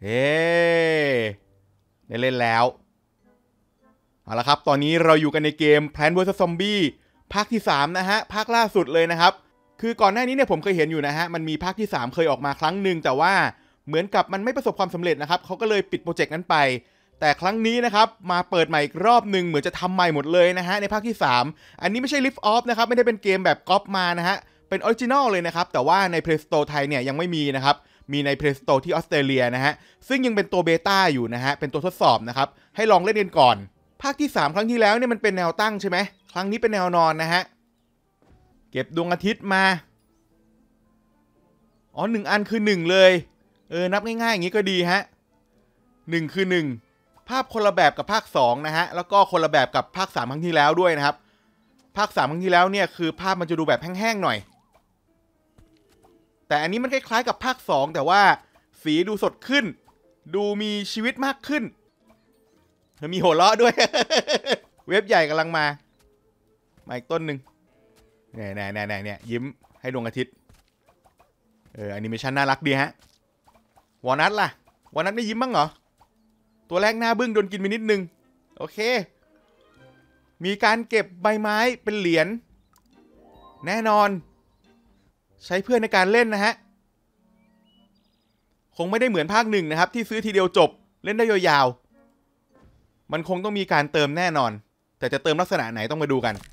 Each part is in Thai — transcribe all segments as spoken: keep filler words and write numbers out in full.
เฮ้ได้เล่นแล้วเอาละครับตอนนี้เราอยู่กันในเกม Plants เวอร์ซัส Zombie ภาคที่สามนะฮะภาคล่าสุดเลยนะครับคือก่อนหน้านี้เนี่ยผมเคยเห็นอยู่นะฮะมันมีภาคที่สามเคยออกมาครั้งหนึ่งแต่ว่าเหมือนกับมันไม่ประสบความสำเร็จนะครับเขาก็เลยปิดโปรเจกต์นั้นไปแต่ครั้งนี้นะครับมาเปิดใหม่อีกรอบหนึ่งเหมือนจะทำใหม่หมดเลยนะฮะในภาคที่สามอันนี้ไม่ใช่ Lift Off นะครับไม่ได้เป็นเกมแบบก๊อปมานะฮะเป็นออริจินอลเลยนะครับแต่ว่าใน Play Store ไทยเนี่ยยังไม่มีนะครับมีใน Play Store ที่ออสเตรเลียนะฮะซึ่งยังเป็นตัวเบต้าอยู่นะฮะเป็นตัวทดสอบนะครับให้ลองเล่นกันก่อนภาคที่สามครั้งที่แล้วเนี่ยมันเป็นแนวตั้งใช่ไหมครั้งนี้เป็นแนวนอนนะฮะเก็บดวงอาทิตย์มาอ๋อหนึ่งอันคือหนึ่งเลยเออนับง่ายๆอย่างนี้ก็ดีฮะหนึ่งคือหนึ่งภาพคนละแบบกับภาคสองนะฮะแล้วก็คนละแบบกับภาคสามครั้งที่แล้วด้วยนะครับภาคสามครั้งที่แล้วเนี่ยคือภาพมันจะดูแบบแห้งๆหน่อยแต่อันนี้มันคล้ายๆกับภาคสองแต่ว่าสีดูสดขึ้นดูมีชีวิตมากขึ้นมีหัวเราะด้วย เว็บใหญ่กำลังมามาอีกต้นหนึ่งเนี่ยเนี่ยเนี่ยเนี่ยยิ้มให้ดวงอาทิตย์เออแอนิเมชันน่ารักดีฮะวอลนัทล่ะวอลนัทไม่ยิ้มบ้างเหรอตัวแรกหน้าบึ้งโดนกินไปนิดนึงโอเคมีการเก็บใบไม้เป็นเหรียญแน่นอนใช้เพื่อนในการเล่นนะฮะคงไม่ได้เหมือนภาคหนึ่งนะครับที่ซื้อทีเดียวจบเล่นได้ยาวๆมันคงต้องมีการเติมแน่นอนแต่จะเติมลักษณะไหนต้องมาดูกัน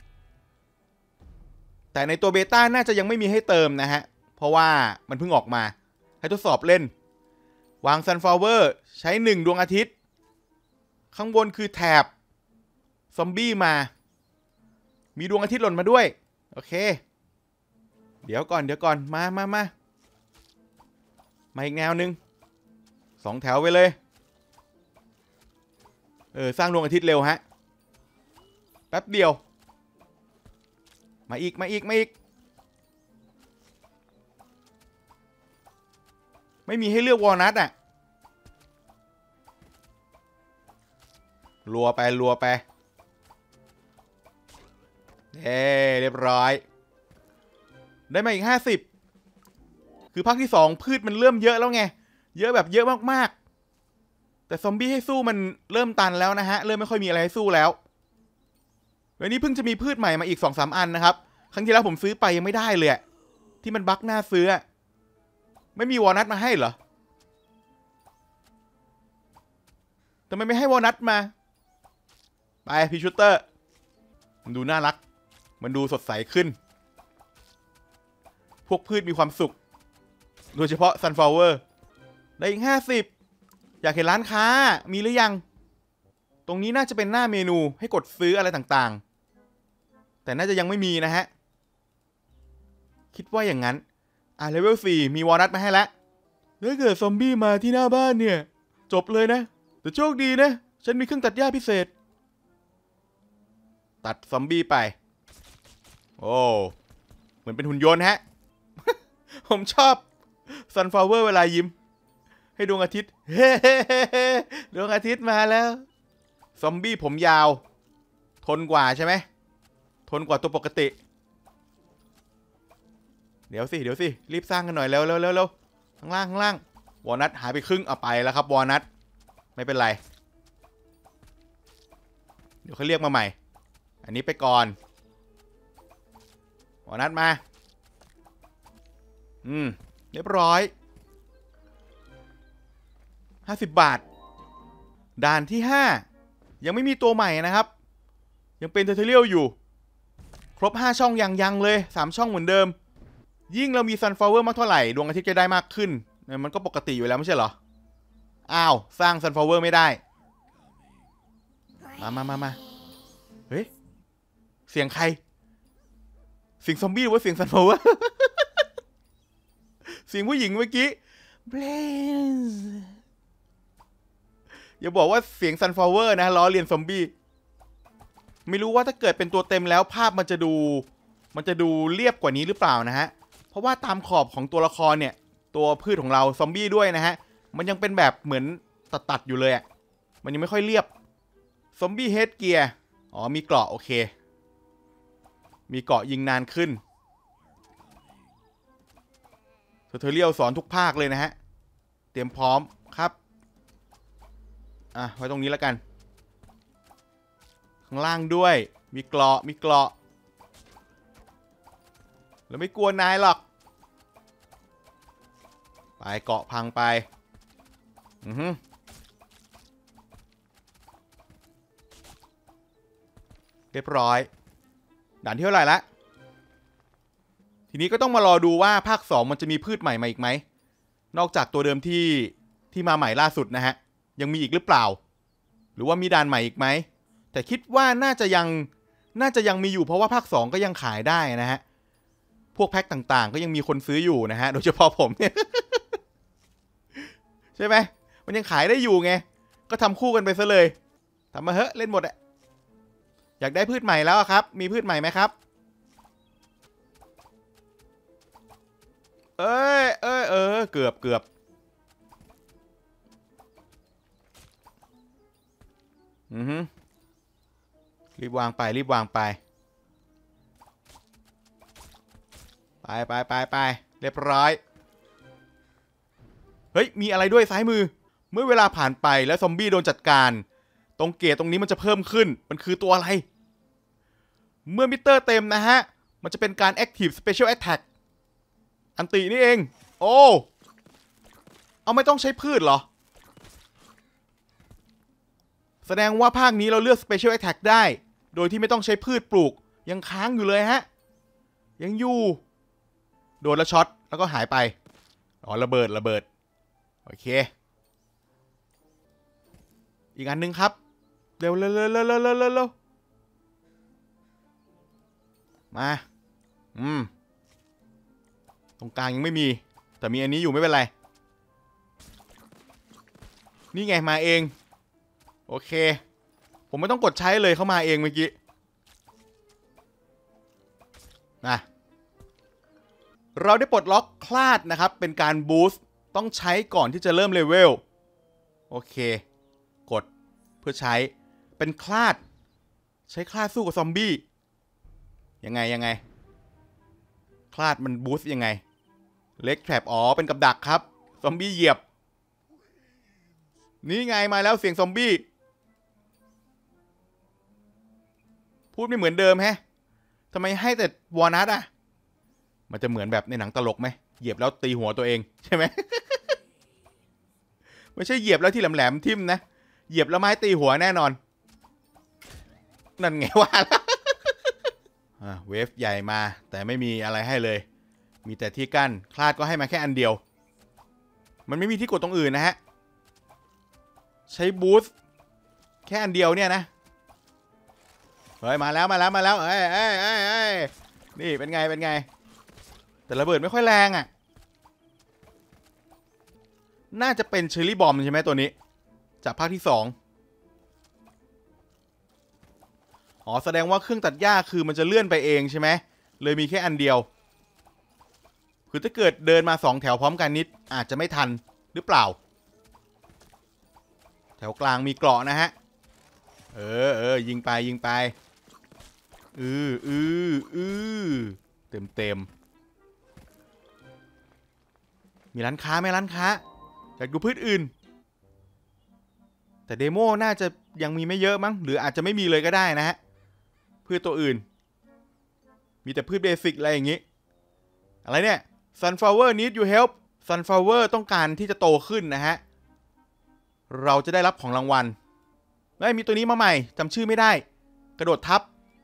แต่ในตัวเบต้าน่าจะยังไม่มีให้เติมนะฮะเพราะว่ามันเพิ่งออกมาให้ทดสอบเล่นวางซันฟลาวเวอร์ใช้หนึ่งดวงอาทิตย์ข้างบนคือแถบซอมบี้มามีดวงอาทิตย์หล่นมาด้วยโอเคเดี๋ยวก่อนเดี๋ยวก่อนมามามามาอีกแนวหนึ่งสองแถวไปเลยเออสร้างดวงอาทิตย์เร็วฮะแป๊บเดียวมาอีกมาอีกมาอีกไม่มีให้เลือกวอลนัทอ่ะรัวไปรัวไปเฮ้เรียบร้อยได้มาอีกห้าสิบคือภาคที่สองพืชมันเริ่มเยอะแล้วไงเยอะแบบเยอะมากๆแต่ซอมบี้ให้สู้มันเริ่มตันแล้วนะฮะเริ่มไม่ค่อยมีอะไรให้สู้แล้ววันนี้เพิ่งจะมีพืชใหม่มาอีก สองสาม อันนะครับครั้งที่แล้วผมซื้อไปยังไม่ได้เลยที่มันบั๊กหน้าซื้อไม่มีวอลนัทมาให้เหรอทำไมไม่ให้วอลนัทมาไปพีชูเตอร์มันดูน่ารักมันดูสดใสขึ้นพวกพืชมีความสุขโดยเฉพาะซันฟลาวเวอร์ได้อีกห้าสิบอยากเห็นร้านค้ามีหรือยังตรงนี้น่าจะเป็นหน้าเมนูให้กดซื้ออะไรต่างๆแต่น่าจะยังไม่มีนะฮะคิดว่าอย่างนั้นอ่ะเลเวลสี่มีวอลนัทมาให้แล้วถ้าเกิดซอมบี้มาที่หน้าบ้านเนี่ยจบเลยนะแต่โชคดีนะฉันมีเครื่องตัดหญ้าพิเศษตัดซอมบี้ไปโอ้เหมือนเป็นหุ่นยนต์ฮะ ผมชอบซันฟลาวเวอร์เวลายิ้มให้ดวงอาทิตย์เฮ้ ดวงอาทิตย์มาแล้วซอมบี้ผมยาวทนกว่าใช่ไหมทนกว่าตัวปกติเดี๋ยวสิเดี๋ยวสิรีบสร้างกันหน่อยเร็วเร็วเร็วเร็วข้างล่างข้างล่างวอลนัทหายไปครึ่งเอาไปแล้วครับวอลนัทไม่เป็นไรเดี๋ยวเขาเรียกมาใหม่อันนี้ไปก่อนวอลนัทมาอืมเรียบร้อยห้าสิบบาทด่านที่ห้ายังไม่มีตัวใหม่นะครับยังเป็นเทอร์เทเรียลอยู่ครบห้าช่องยังยังเลยสามช่องเหมือนเดิมยิ่งเรามีซันฟลาวเวอร์มากเท่าไหร่ดวงอาทิตย์จะได้มากขึ้นมันก็ปกติอยู่แล้วไม่ใช่เหรออ้าวสร้างซันฟลาวเวอร์ไม่ได้มามามามาเฮ้ยเสียงใครเสียงซอมบี้หรือว่าเสียงซันฟลาวเวอร์ เสียงผู้หญิงเมื่อกี้ Blaze อย่าบอกว่าเสียงซันฟลาวเวอร์นะล้อเลียนซอมบี้ไม่รู้ว่าถ้าเกิดเป็นตัวเต็มแล้วภาพมันจะดูมันจะดูเรียบกว่านี้หรือเปล่านะฮะเพราะว่าตามขอบของตัวละครเนี่ยตัวพืชของเราซอมบี้ด้วยนะฮะมันยังเป็นแบบเหมือนตัดๆอยู่เลยอ่ะมันยังไม่ค่อยเรียบซอมบี้เฮดเกียร์อ๋อมีเกราะโอเคมีเกราะยิงนานขึ้นเทอร์เทเรียลสอนทุกภาคเลยนะฮะเตรียมพร้อมครับอ่ะไว้ตรงนี้แล้วกันข้างล่างด้วยมีเกราะมีเกราะแล้วไม่กลัวนายหรอกไปเกาะพังไปอือฮึเรียบร้อยด่านที่เท่าไหร่ละทีนี้ก็ต้องมารอดูว่าภาคสองมันจะมีพืชใหม่มาอีกไหมนอกจากตัวเดิมที่ที่มาใหม่ล่าสุดนะฮะยังมีอีกหรือเปล่าหรือว่ามีด่านใหม่อีกไหมแต่คิดว่าน่าจะยังน่าจะยังมีอยู่เพราะว่าภาคสองก็ยังขายได้นะฮะพวกแพ็คต่างๆก็ยังมีคนซื้ออยู่นะฮะโดยเฉพาะผมเนี่ย ใช่ไหมมันยังขายได้อยู่ไงก็ทำคู่กันไปซะเลยทำมาเฮ้เล่นหมดอะอยากได้พืชใหม่แล้วครับมีพืชใหม่ไหมครับเอ้ยเอ้ยเออเกือบเกือบอือฮึรีบวางไปรีบวางไปไปไปไปไปเรียบร้อยเฮ้ยมีอะไรด้วยซ้ายมือเมื่อเวลาผ่านไปแล้วซอมบี้โดนจัดการตรงเกตตรงนี้มันจะเพิ่มขึ้นมันคือตัวอะไรเมื่อมิเตอร์เต็มนะฮะมันจะเป็นการ Active Special Attack อันตินี่เองโอ้เอาไม่ต้องใช้พืชเหรอแสดงว่าภาคนี้เราเลือก Special Attack ได้โดยที่ไม่ต้องใช้พืชปลูกยังค้างอยู่เลยฮะยังอยู่โดนแล้วช็อตแล้วก็หายไปอ๋อระเบิดระเบิดโอเคอีกอันนึงครับเร็วเร็วเร็วเร็วเร็วเร็วเร็วมาอืมตรงกลางยังไม่มีแต่มีอันนี้อยู่ไม่เป็นไรนี่ไงมาเองโอเคผมไม่ต้องกดใช้เลยเข้ามาเองเมื่อกี้นะเราได้ปลดล็อกคลาดนะครับเป็นการบูสต์ต้องใช้ก่อนที่จะเริ่มเลเวลโอเคกดเพื่อใช้เป็นคลาดใช้คลาดสู้กับซอมบี้ยังไงยังไงคลาดมันบูสต์ยังไงเล็กแทรปอ๋อเป็นกับดักครับซอมบี้เหยียบนี่ไงมาแล้วเสียงซอมบี้พูดไม่เหมือนเดิมแฮะทำไมให้แต่วอลนัทอ่ะมันจะเหมือนแบบในหนังตลกไหมเหยียบแล้วตีหัวตัวเองใช่ไหม ไม่ใช่เหยียบแล้วที่แหลมๆทิ่มนะเหยียบแล้วไม้ตีหัวแน่นอนนั่นไงว่าแล้วเวฟใหญ่มาแต่ไม่มีอะไรให้เลยมีแต่ที่กั้นคลาดก็ให้มาแค่อันเดียวมันไม่มีที่กดตรงอื่นนะฮะใช้บูสต์แค่อันเดียวเนี่ยนะเฮ้ยมาแล้วมาแล้วมาแล้วเอ้ยเอ้ยเอ้ยเอ้ยนี่เป็นไงเป็นไงแต่ระเบิดไม่ค่อยแรงอ่ะน่าจะเป็นเชอร์รี่บอมใช่ไหมตัวนี้จากภาคที่สองอ๋อแสดงว่าเครื่องตัดหญ้าคือมันจะเลื่อนไปเองใช่ไหมเลยมีแค่อันเดียวคือถ้าเกิดเดินมาสองแถวพร้อมกันนิดอาจจะไม่ทันหรือเปล่าแถวกลางมีเกราะนะฮะเออเออยิงไปยิงไปอืออืออือเต็มเต็มมีร้านค้าไหมร้านค้าอยากดูพืชอื่นแต่เดโมน่าจะยังมีไม่เยอะมั้งหรืออาจจะไม่มีเลยก็ได้นะฮะพืชตัวอื่นมีแต่พืชเบสิกอะไรอย่างงี้อะไรเนี่ย Sunflower need your help Sunflower ต้องการที่จะโตขึ้นนะฮะเราจะได้รับของรางวัลไม่มีตัวนี้มาใหม่จำชื่อไม่ได้กระโดดทับ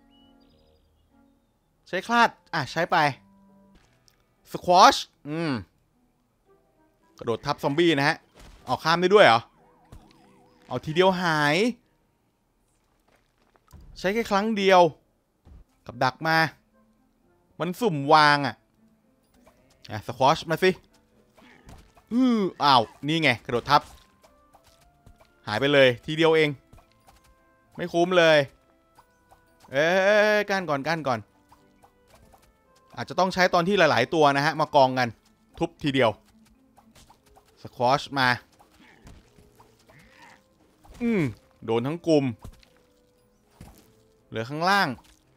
ใช้คลาดอ่ะใช้ไป Squash อืมกระโดดทับซอมบี้นะฮะออกข้ามได้ด้วยเหรอเอาทีเดียวหายใช้แค่ครั้งเดียวกับดักมามันสุ่มวางอ่ะอ่ะสควอชมาสิอืออ้าวนี่ไงกระโดดทับหายไปเลยทีเดียวเองไม่คุ้มเลยเอ๊ะก้านก่อนก้านก่อนอาจจะต้องใช้ตอนที่หลายๆตัวนะฮะมากองกันทุบทีเดียวสควอชมาอืมโดนทั้งกลุ่มเหลือข้างล่าง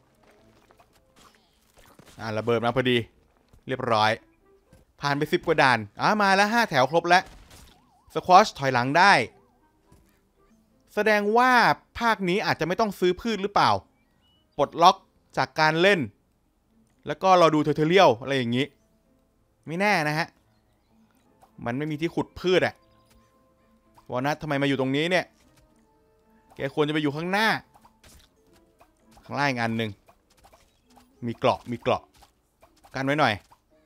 อ่าระเบิดมาพอดีเรียบร้อยผ่านไปสิบกว่าด่านอ่ามาแล้วห้าแถวครบแล้วสควอชถอยหลังได้แสดงว่าภาคนี้อาจจะไม่ต้องซื้อพืชหรือเปล่าปลดล็อกจากการเล่นแล้วก็เราดูเทอร์เทเรียลอะไรอย่างนี้ไม่แน่นะฮะมันไม่มีที่ขุดพืชอะวอลนัททำไมมาอยู่ตรงนี้เนี่ยแกควรจะไปอยู่ข้างหน้าข้างล่างอีกอันหนึ่งมีเกราะมีเกราะกันไว้หน่อย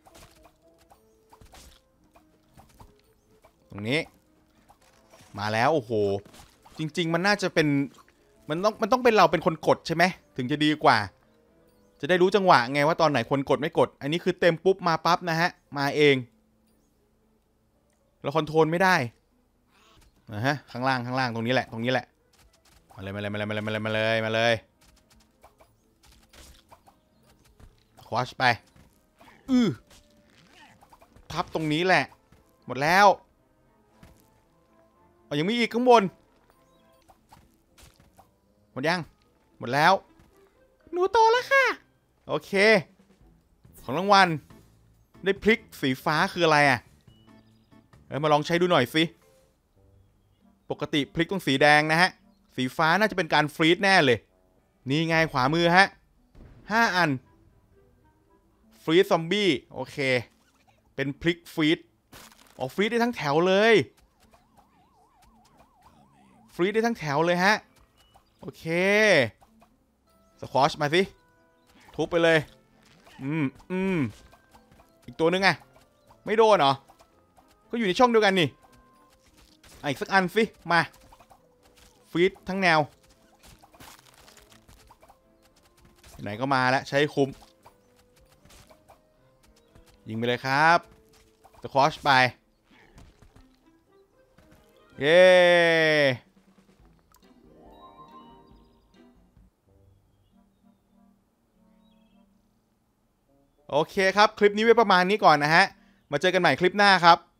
ตรงนี้มาแล้วโอ้โหจริงๆมันน่าจะเป็นมันต้องมันต้องเป็นเราเป็นคนกดใช่ไหมถึงจะดีกว่าจะได้รู้จังหวะไงว่าตอนไหนควรกดไม่กดอันนี้คือเต็มปุ๊บมาปั๊บนะฮะมาเองเราคอนโทรลไม่ได้นะฮะข้างล่างข้างล่างตรงนี้แหละตรงนี้แหละมาเลยมาเลยมาเลยมาเลยมาเลยมาเลยคว้าไปอือทับตรงนี้แหละหมดแล้วอ๋อยังมีอีกข้างบนหมดยังหมดแล้วหนูโตแล้วค่ะโอเคของรางวัลได้พลิกสีฟ้าคืออะไรอ่ะเอ้ยมาลองใช้ดูหน่อยสิปกติพลิกตรงสีแดงนะฮะสีฟ้าน่าจะเป็นการฟรีซแน่เลยนี่ไงขวามือฮะห้าอันฟรีซซอมบี้โอเคเป็นพลิกฟรีซอ๋อฟรีซได้ทั้งแถวเลยฟรีซได้ทั้งแถวเลยฮะโอเคสควอชมาสิทุบไปเลยอืมอืมอีกตัวนึงไงไม่โดนเหรอก็อยู่ในช่องเดียวกันนี่อีกสักอันสิมาฟรีซทั้งแนวไหนก็มาแล้วใช้คุ้มยิงไปเลยครับสควอชไปเย้โอเคครับคลิปนี้ไว้ประมาณนี้ก่อนนะฮะมาเจอกันใหม่คลิปหน้าครับ